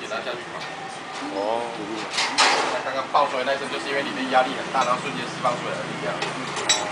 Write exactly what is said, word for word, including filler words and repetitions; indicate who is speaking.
Speaker 1: 它下去嘛。
Speaker 2: 哦。
Speaker 1: 那刚刚爆出来那一声，就是因为里面压力很大，然后瞬间释放出来的力量。